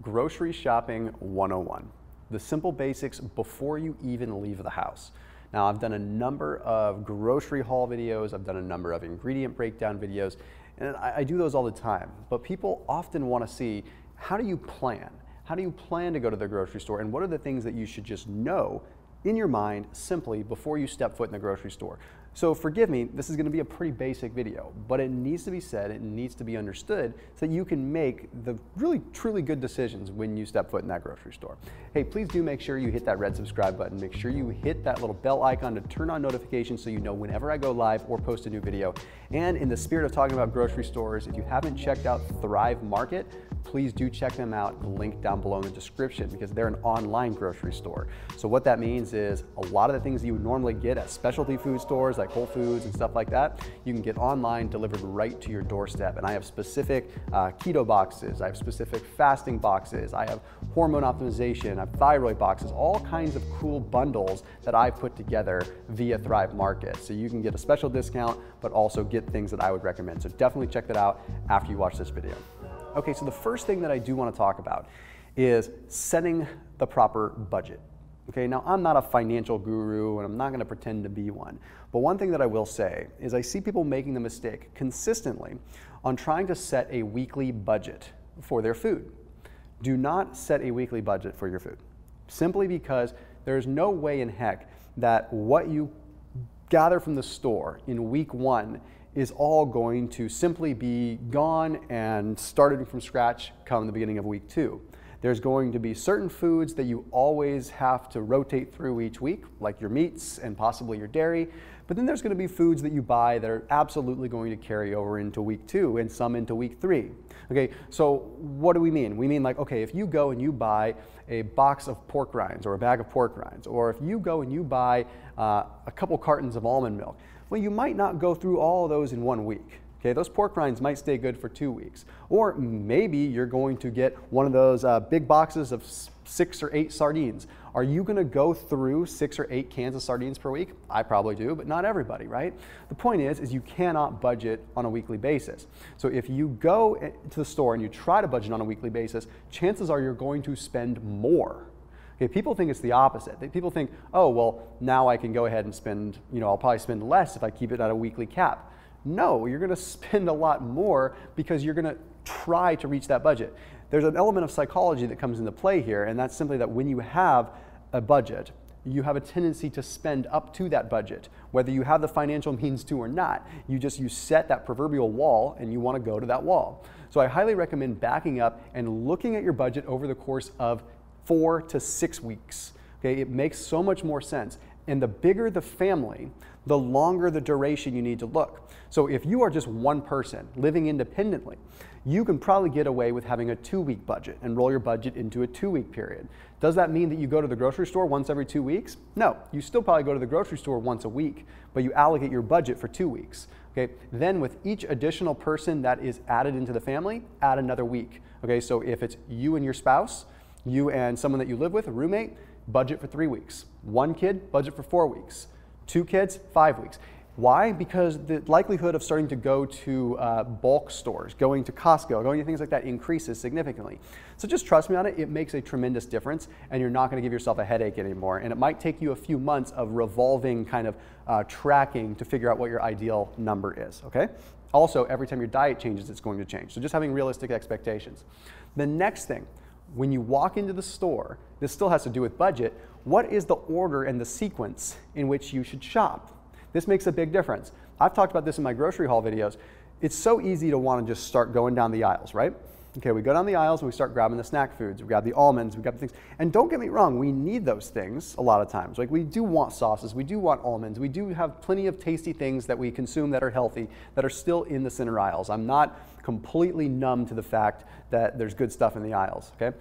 Grocery Shopping 101, the simple basics before you even leave the house. Now, I've done a number of grocery haul videos, I've done a number of ingredient breakdown videos, and I do those all the time. But people often want to see, how do you plan? How do you plan to go to the grocery store, and what are the things that you should just know in your mind simply before you step foot in the grocery store? So forgive me, this is going to be a pretty basic video, but it needs to be said, it needs to be understood so that you can make the really truly good decisions when you step foot in that grocery store. Hey, please do make sure you hit that red subscribe button. Make sure you hit that little bell icon to turn on notifications so you know whenever I go live or post a new video. And in the spirit of talking about grocery stores, if you haven't checked out Thrive Market, please do check them out. The link down below in the description, because they're an online grocery store. So what that means is a lot of the things that you would normally get at specialty food stores like Whole Foods and stuff like that, you can get online delivered right to your doorstep. And I have specific keto boxes, I have specific fasting boxes, I have hormone optimization, I have thyroid boxes, all kinds of cool bundles that I put together via Thrive Market. So you can get a special discount, but also get things that I would recommend. So definitely check that out after you watch this video. Okay, so the first thing that I do want to talk about is setting the proper budget. Okay, now I'm not a financial guru and I'm not going to pretend to be one, but one thing that I will say is I see people making the mistake consistently on trying to set a weekly budget for their food. Do not set a weekly budget for your food, simply because there's no way in heck that what you gather from the store in week one is all going to simply be gone and started from scratch come the beginning of week two. There's going to be certain foods that you always have to rotate through each week, like your meats and possibly your dairy. But then there's going to be foods that you buy that are absolutely going to carry over into week two and some into week three. Okay, so what do we mean? We mean like, okay, if you go and you buy a box of pork rinds or a bag of pork rinds, or if you go and you buy a couple cartons of almond milk, well, you might not go through all of those in 1 week. Okay, those pork rinds might stay good for 2 weeks. Or maybe you're going to get one of those big boxes of 6 or 8 sardines. Are you going to go through 6 or 8 cans of sardines per week? I probably do, but not everybody, right? The point is you cannot budget on a weekly basis. So if you go to the store and you try to budget on a weekly basis, chances are you're going to spend more. Okay, people think it's the opposite. People think, oh, well, now I can go ahead and spend, I'll probably spend less if I keep it at a weekly cap. No, you're going to spend a lot more because you're going to try to reach that budget. There's an element of psychology that comes into play here, and that's simply that when you have a budget, you have a tendency to spend up to that budget, whether you have the financial means to or not. You set that proverbial wall and you want to go to that wall. So I highly recommend backing up and looking at your budget over the course of 4 to 6 weeks. Okay, it makes so much more sense. And the bigger the family, the longer the duration you need to look. So if you are just one person living independently, you can probably get away with having a 2-week budget and roll your budget into a 2-week period. Does that mean that you go to the grocery store once every 2 weeks? No, you still probably go to the grocery store once a week, but you allocate your budget for 2 weeks. Okay, then with each additional person that is added into the family, add another week. Okay, so if it's you and your spouse, you and someone that you live with, a roommate, budget for 3 weeks. 1 kid, budget for 4 weeks. 2 kids, 5 weeks. Why? Because the likelihood of starting to go to bulk stores, going to Costco, going to things like that increases significantly. So just trust me on it, it makes a tremendous difference and you're not going to give yourself a headache anymore. And it might take you a few months of revolving kind of tracking to figure out what your ideal number is, okay? Also, every time your diet changes, it's going to change. So just having realistic expectations. The next thing, when you walk into the store, this still has to do with budget, what is the order and the sequence in which you should shop? This makes a big difference. I've talked about this in my grocery haul videos. It's so easy to want to just start going down the aisles, right? Okay, we go down the aisles and we start grabbing the snack foods. We grab the almonds, we grab the things. And don't get me wrong, we need those things a lot of times. Like we do want sauces, we do want almonds, we do have plenty of tasty things that we consume that are healthy, that are still in the center aisles. I'm not completely numb to the fact that there's good stuff in the aisles, okay?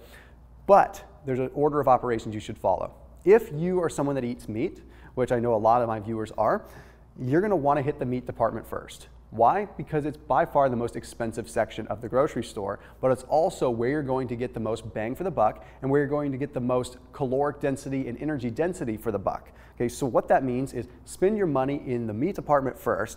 But there's an order of operations you should follow. If you are someone that eats meat, which I know a lot of my viewers are, you're going to want to hit the meat department first. Why? Because it's by far the most expensive section of the grocery store, but it's also where you're going to get the most bang for the buck and where you're going to get the most caloric density and energy density for the buck. Okay, so what that means is spend your money in the meat department first,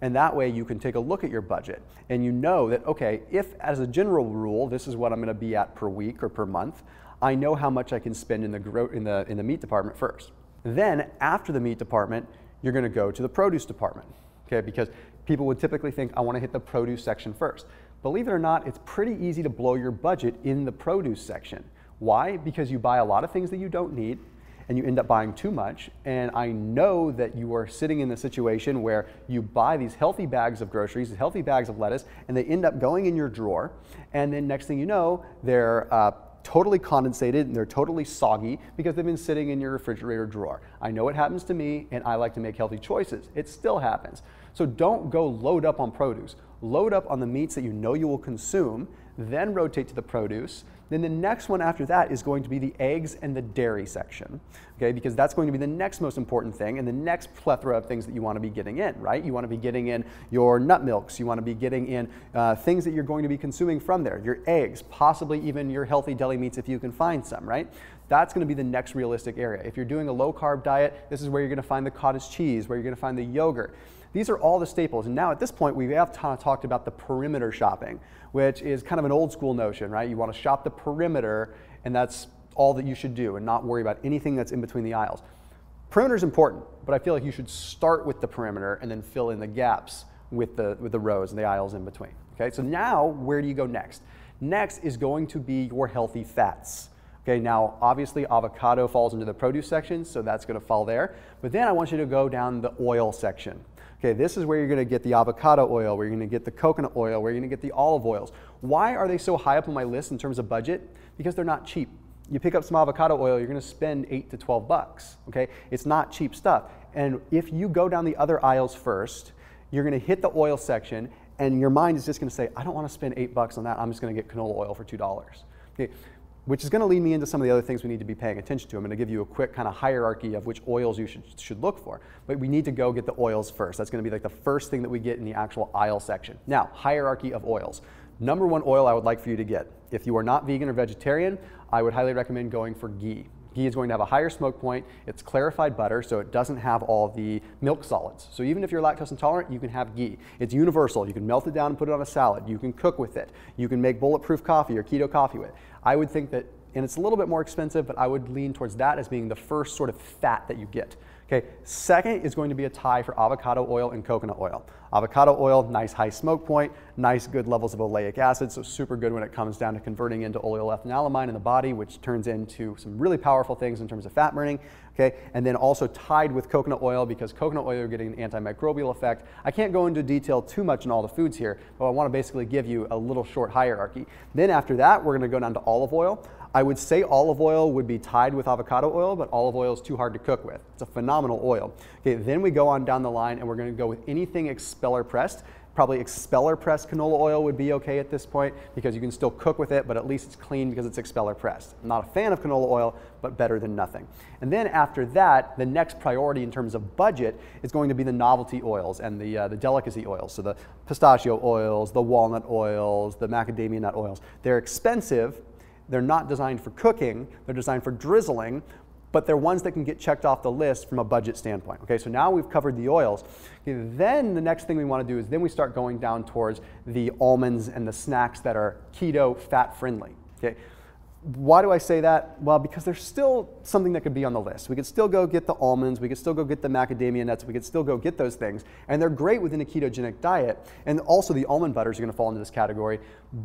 And that way you can take a look at your budget and you know that, okay, if as a general rule, this is what I'm gonna be at per week or per month, I know how much I can spend in the meat department first. Then after the meat department, you're gonna go to the produce department, okay? Because people would typically think, I wanna hit the produce section first. Believe it or not, it's pretty easy to blow your budget in the produce section. Why? Because you buy a lot of things that you don't need and you end up buying too much. And I know that you are sitting in the situation where you buy these healthy bags of groceries, these healthy bags of lettuce, and they end up going in your drawer. And then next thing you know, they're totally condensated and they're totally soggy because they've been sitting in your refrigerator drawer. I know it happens to me and I like to make healthy choices. It still happens. So don't go load up on produce. Load up on the meats that you know you will consume, then rotate to the produce. Then the next one after that is going to be the eggs and the dairy section, okay? Because that's going to be the next most important thing and the next plethora of things that you want to be getting in, right? You want to be getting in your nut milks, you want to be getting in things that you're going to be consuming from there, your eggs, possibly even your healthy deli meats if you can find some, right? That's going to be the next realistic area. If you're doing a low carb diet, this is where you're going to find the cottage cheese, where you're going to find the yogurt. These are all the staples. And now at this point, we have talked about the perimeter shopping, which is kind of an old school notion, right? You want to shop the perimeter and that's all that you should do and not worry about anything that's in between the aisles. Perimeter is important, but I feel like you should start with the perimeter and then fill in the gaps with the rows and the aisles in between. Okay, so now where do you go next? Next is going to be your healthy fats. Okay, now obviously avocado falls into the produce section, so that's going to fall there. But then I want you to go down the oil section. Okay, this is where you're going to get the avocado oil, where you're going to get the coconut oil, where you're going to get the olive oils. Why are they so high up on my list in terms of budget? Because they're not cheap. You pick up some avocado oil, you're going to spend $8 to $12, okay? It's not cheap stuff. And if you go down the other aisles first, you're going to hit the oil section and your mind is just going to say, I don't want to spend $8 on that. I'm just going to get canola oil for $2. Okay? Which is going to lead me into some of the other things we need to be paying attention to. I'm going to give you a quick kind of hierarchy of which oils you should look for. But we need to go get the oils first. That's going to be like the first thing that we get in the actual aisle section. Now, hierarchy of oils. Number one oil I would like for you to get. If you are not vegan or vegetarian, I would highly recommend going for ghee. Ghee is going to have a higher smoke point. It's clarified butter, so it doesn't have all the milk solids. So even if you're lactose intolerant, you can have ghee. It's universal. You can melt it down and put it on a salad. You can cook with it. You can make bulletproof coffee or keto coffee with it. I would think that, and it's a little bit more expensive, but I would lean towards that as being the first sort of fat that you get. Okay, second is going to be a tie for avocado oil and coconut oil. Avocado oil, nice high smoke point, nice good levels of oleic acid, so super good when it comes down to converting into oleoethanolamine in the body, which turns into some really powerful things in terms of fat burning. Okay, and then also tied with coconut oil, because coconut oil, you're getting an antimicrobial effect. I can't go into detail too much in all the foods here, but I want to basically give you a little short hierarchy. Then after that, we're going to go down to olive oil. I would say olive oil would be tied with avocado oil, but olive oil is too hard to cook with. It's a phenomenal oil. Okay, then we go on down the line and we're going to go with anything expeller pressed. Probably expeller pressed canola oil would be okay at this point because you can still cook with it, but at least it's clean because it's expeller pressed. I'm not a fan of canola oil, but better than nothing. And then after that, the next priority in terms of budget is going to be the novelty oils and the delicacy oils. So the pistachio oils, the walnut oils, the macadamia nut oils. They're expensive. They're not designed for cooking, they're designed for drizzling, but they're ones that can get checked off the list from a budget standpoint. Okay, so now we've covered the oils. Okay, then the next thing we want to do is then we start going down towards the almonds and the snacks that are keto, fat friendly. Okay, why do I say that? Well, because there's still something that could be on the list. We could still go get the almonds, we could still go get the macadamia nuts, we could still go get those things, and they're great within a ketogenic diet, and also the almond butters are going to fall into this category,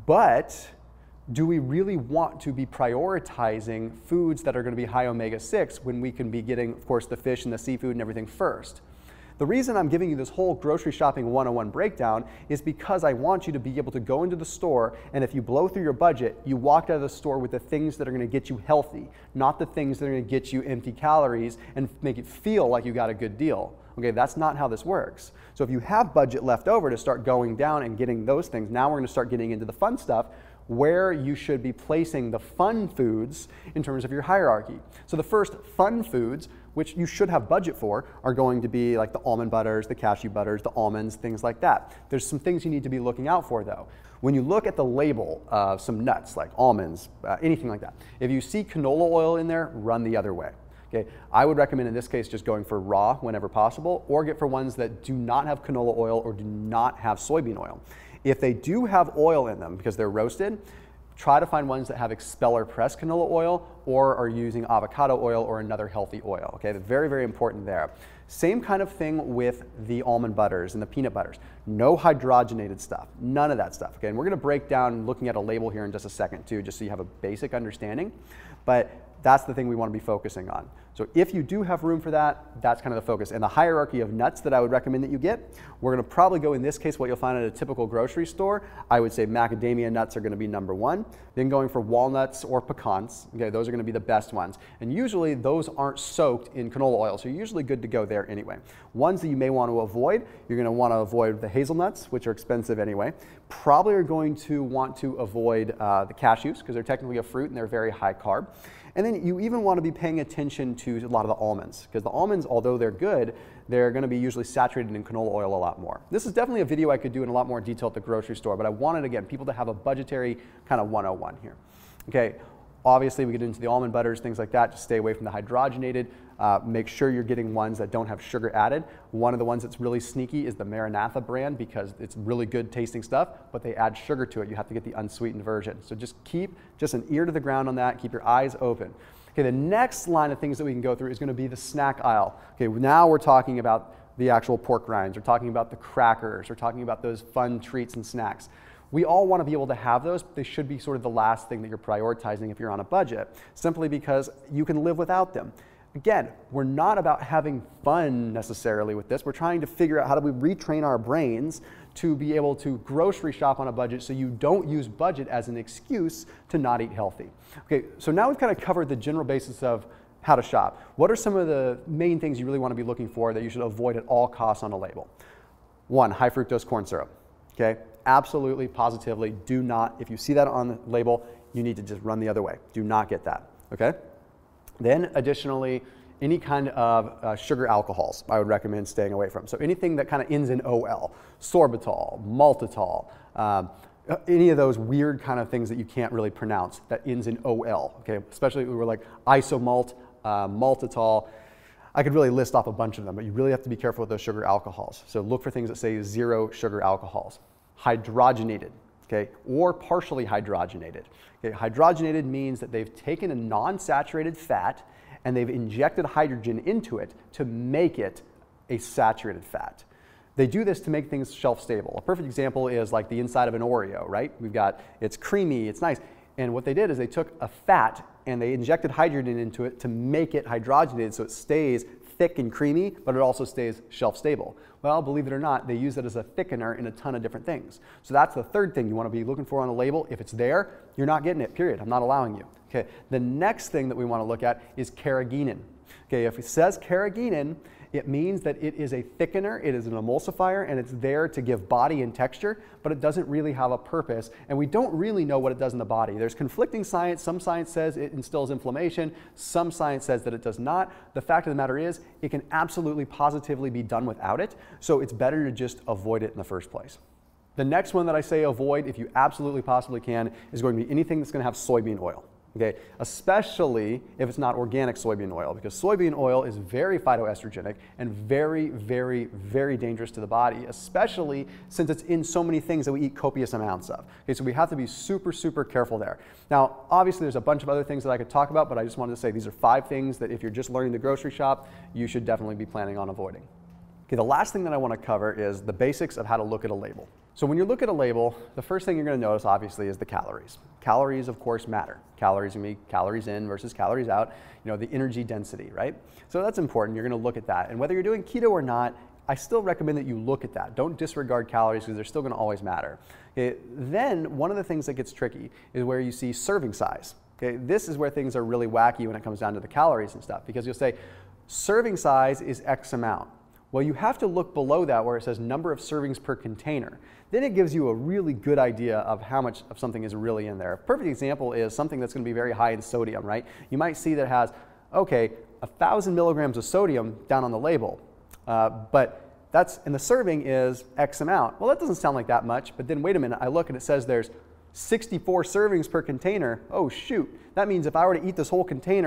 but do we really want to be prioritizing foods that are going to be high omega-6 when we can be getting, of course, the fish and the seafood and everything first? The reason I'm giving you this whole grocery shopping 101 breakdown is because I want you to be able to go into the store, and if you blow through your budget, you walk out of the store with the things that are going to get you healthy, not the things that are going to get you empty calories and make it feel like you got a good deal. Okay, that's not how this works. So if you have budget left over to start going down and getting those things, now we're going to start getting into the fun stuff, where you should be placing the fun foods in terms of your hierarchy. So the first fun foods, which you should have budget for, are going to be like the almond butters, the cashew butters, the almonds, things like that. There's some things you need to be looking out for though. When you look at the label of some nuts like almonds, anything like that, if you see canola oil in there, run the other way. Okay, I would recommend in this case just going for raw whenever possible, or get for ones that do not have canola oil or do not have soybean oil. If they do have oil in them because they're roasted, try to find ones that have expeller pressed canola oil or are using avocado oil or another healthy oil. Okay, very, very important there. Same kind of thing with the almond butters and the peanut butters. No hydrogenated stuff, none of that stuff. Okay, and we're gonna break down looking at a label here in just a second too, just so you have a basic understanding. But that's the thing we want to be focusing on. So if you do have room for that, that's kind of the focus. And the hierarchy of nuts that I would recommend that you get, we're going to probably go in this case what you'll find at a typical grocery store. I would say macadamia nuts are going to be number one. Then going for walnuts or pecans. Okay, those are going to be the best ones. And usually those aren't soaked in canola oil, so you're usually good to go there anyway. Ones that you may want to avoid, you're going to want to avoid the hazelnuts, which are expensive anyway. Probably are going to want to avoid the cashews because they're technically a fruit and they're very high carb. And then you even want to be paying attention to a lot of the almonds, because the almonds, although they're good, they're going to be usually saturated in canola oil a lot more. This is definitely a video I could do in a lot more detail at the grocery store, but I wanted, again, people to have a budgetary kind of 101 here. Okay, obviously we get into the almond butters, things like that, just stay away from the hydrogenated. Make sure you're getting ones that don't have sugar added. One of the ones that's really sneaky is the Maranatha brand because it's really good tasting stuff, but they add sugar to it. You have to get the unsweetened version. So just keep an ear to the ground on that. Keep your eyes open. Okay, the next line of things that we can go through is going to be the snack aisle. Okay, now we're talking about the actual pork rinds. We're talking about the crackers. We're talking about those fun treats and snacks. We all want to be able to have those, but they should be sort of the last thing that you're prioritizing if you're on a budget, simply because you can live without them. Again, we're not about having fun necessarily with this. We're trying to figure out how do we retrain our brains to be able to grocery shop on a budget so you don't use budget as an excuse to not eat healthy. Okay, so now we've kind of covered the general basis of how to shop. What are some of the main things you really want to be looking for that you should avoid at all costs on a label? One, high fructose corn syrup. Okay, absolutely, positively, do not, if you see that on the label, you need to just run the other way. Do not get that, okay? Then additionally, any kind of sugar alcohols I would recommend staying away from. So anything that kind of ends in OL, sorbitol, maltitol, any of those weird kind of things that you can't really pronounce that ends in OL, okay? Especially we were like isomalt, maltitol. I could really list off a bunch of them, but you really have to be careful with those sugar alcohols. So look for things that say 0 sugar alcohols. Hydrogenated, okay, or partially hydrogenated. Okay, hydrogenated means that they've taken a non-saturated fat and they've injected hydrogen into it to make it a saturated fat. They do this to make things shelf stable. A perfect example is like the inside of an Oreo, right? It's creamy, it's nice. And what they did is they took a fat and they injected hydrogen into it to make it hydrogenated so it stays thick and creamy, but it also stays shelf stable. Well, believe it or not, they use it as a thickener in a ton of different things. So that's the third thing you want to be looking for on a label. If it's there, you're not getting it, period. I'm not allowing you. Okay. The next thing that we want to look at is carrageenan. Okay, if it says carrageenan, it means that it is a thickener, it is an emulsifier, and it's there to give body and texture, but it doesn't really have a purpose, and we don't really know what it does in the body. There's conflicting science. Some science says it instills inflammation. Some science says that it does not. The fact of the matter is, it can absolutely positively be done without it, so it's better to just avoid it in the first place. The next one that I say avoid, if you absolutely possibly can, is going to be anything that's going to have soybean oil. Okay, especially if it's not organic soybean oil, because soybean oil is very phytoestrogenic and very, very, very dangerous to the body, especially since it's in so many things that we eat copious amounts of. Okay, so we have to be super, super careful there. Now, obviously there's a bunch of other things that I could talk about, but I just wanted to say these are 5 things that if you're just learning the grocery shop, you should definitely be planning on avoiding. Okay, the last thing that I want to cover is the basics of how to look at a label. So when you look at a label, the first thing you're going to notice, obviously, is the calories. Calories, of course, matter. Calories are going to be calories in versus calories out, you know, the energy density, right? So that's important. You're going to look at that. And whether you're doing keto or not, I still recommend that you look at that. Don't disregard calories because they're still going to always matter. Okay, then one of the things that gets tricky is where you see serving size. Okay, this is where things are really wacky when it comes down to the calories and stuff, because you'll say serving size is X amount. Well, you have to look below that where it says number of servings per container. Then it gives you a really good idea of how much of something is really in there. A perfect example is something that's going to be very high in sodium, right? You might see that it has, okay, 1,000 milligrams of sodium down on the label, but and the serving is X amount. Well, that doesn't sound like that much, but then wait a minute, I look and it says there's 64 servings per container. Oh shoot, that means if I were to eat this whole container,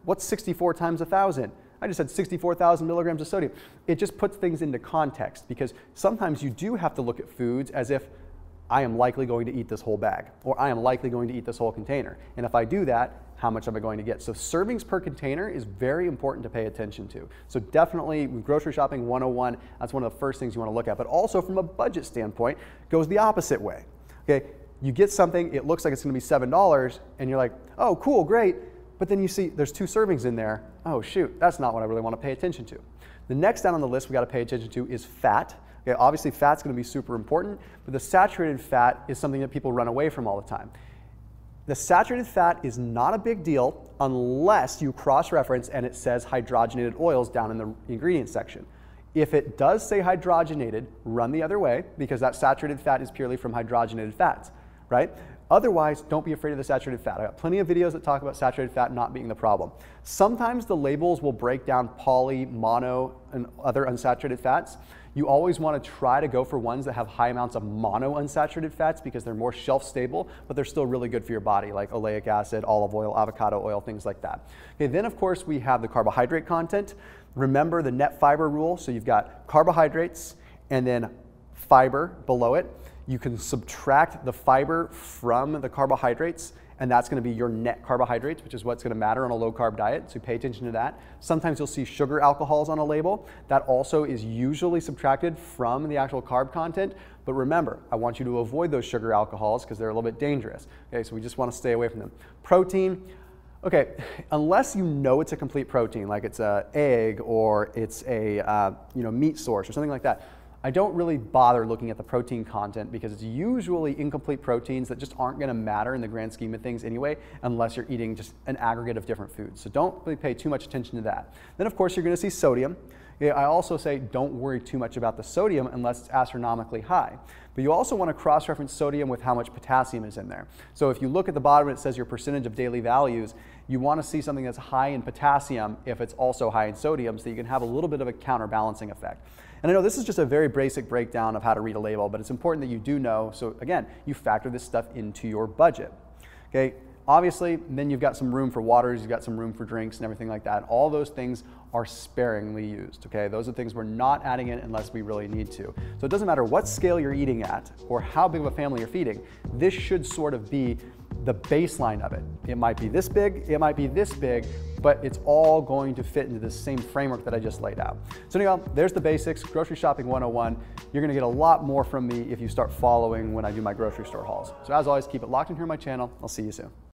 what's 64 times 1,000? I just said 64,000 milligrams of sodium. It just puts things into context, because sometimes you do have to look at foods as if I am likely going to eat this whole bag, or I am likely going to eat this whole container. And if I do that, how much am I going to get? So servings per container is very important to pay attention to. So definitely grocery shopping 101, that's one of the first things you want to look at. But also from a budget standpoint, goes the opposite way. Okay, you get something, it looks like it's going to be $7, and you're like, oh, cool, great. But then you see there's 2 servings in there. Oh, shoot, that's not what I really want to pay attention to. The next down on the list we got to pay attention to is fat. Okay, obviously, fat's going to be super important, but the saturated fat is something that people run away from all the time. The saturated fat is not a big deal unless you cross-reference and it says hydrogenated oils down in the ingredients section. If it does say hydrogenated, run the other way, because that saturated fat is purely from hydrogenated fats, right? Otherwise, don't be afraid of the saturated fat. I got plenty of videos that talk about saturated fat not being the problem. Sometimes the labels will break down poly, mono, and other unsaturated fats. You always want to try to go for ones that have high amounts of mono unsaturated fats, because they're more shelf stable, but they're still really good for your body, like oleic acid, olive oil, avocado oil, things like that. Okay, then of course we have the carbohydrate content. Remember the net fiber rule. So you've got carbohydrates and then fiber below it. You can subtract the fiber from the carbohydrates, and that's going to be your net carbohydrates, which is what's going to matter on a low-carb diet, so pay attention to that. Sometimes you'll see sugar alcohols on a label. That also is usually subtracted from the actual carb content, but remember, I want you to avoid those sugar alcohols because they're a little bit dangerous. Okay, so we just want to stay away from them. Protein. Okay, unless you know it's a complete protein, like it's an egg or it's a meat source or something like that, I don't really bother looking at the protein content, because it's usually incomplete proteins that just aren't going to matter in the grand scheme of things anyway, unless you're eating just an aggregate of different foods. So don't really pay too much attention to that. Then of course you're going to see sodium. I also say don't worry too much about the sodium unless it's astronomically high. But you also want to cross-reference sodium with how much potassium is in there. So if you look at the bottom and it says your percentage of daily values, you want to see something that's high in potassium if it's also high in sodium, so you can have a little bit of a counterbalancing effect. And I know this is just a very basic breakdown of how to read a label, but it's important that you do know, so again, you factor this stuff into your budget. Okay, obviously, then you've got some room for waters, you've got some room for drinks and everything like that. All those things are sparingly used, okay? Those are things we're not adding in unless we really need to. So it doesn't matter what scale you're eating at or how big of a family you're feeding, this should sort of be the baseline of it. It might be this big, it might be this big, but it's all going to fit into the same framework that I just laid out. So anyhow, there's the basics, grocery shopping 101. You're gonna get a lot more from me if you start following when I do my grocery store hauls. So as always, keep it locked in here on my channel. I'll see you soon.